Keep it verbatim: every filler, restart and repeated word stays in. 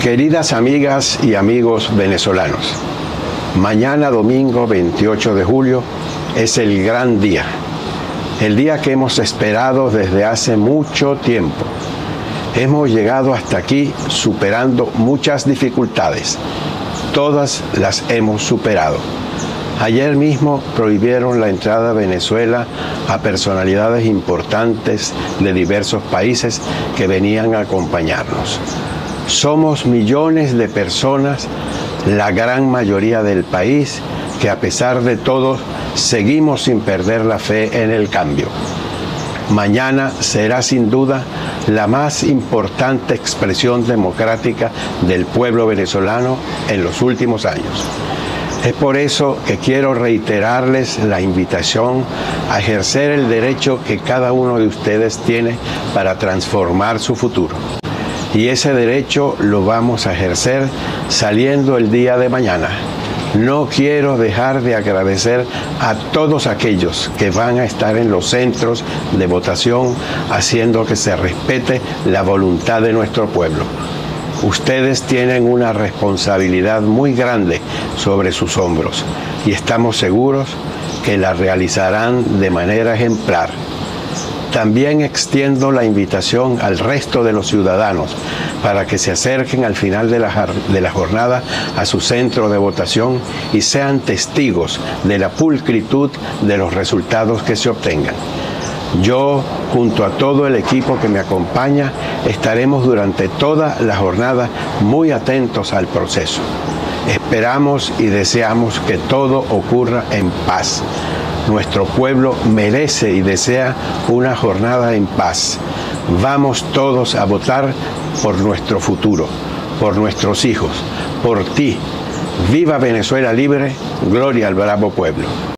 Queridas amigas y amigos venezolanos, mañana domingo veintiocho de julio es el gran día, el día que hemos esperado desde hace mucho tiempo. Hemos llegado hasta aquí superando muchas dificultades, todas las hemos superado. Ayer mismo prohibieron la entrada a Venezuela a personalidades importantes de diversos países que venían a acompañarnos. Somos millones de personas, la gran mayoría del país, que a pesar de todo seguimos sin perder la fe en el cambio. Mañana será sin duda la más importante expresión democrática del pueblo venezolano en los últimos años. Es por eso que quiero reiterarles la invitación a ejercer el derecho que cada uno de ustedes tiene para transformar su futuro. Y ese derecho lo vamos a ejercer saliendo el día de mañana. No quiero dejar de agradecer a todos aquellos que van a estar en los centros de votación haciendo que se respete la voluntad de nuestro pueblo. Ustedes tienen una responsabilidad muy grande sobre sus hombros y estamos seguros que la realizarán de manera ejemplar. También extiendo la invitación al resto de los ciudadanos para que se acerquen al final de la, de la jornada a su centro de votación y sean testigos de la pulcritud de los resultados que se obtengan. Yo, junto a todo el equipo que me acompaña, estaremos durante toda la jornada muy atentos al proceso. Esperamos y deseamos que todo ocurra en paz. Nuestro pueblo merece y desea una jornada en paz. Vamos todos a votar por nuestro futuro, por nuestros hijos, por ti. ¡Viva Venezuela libre! ¡Gloria al bravo pueblo!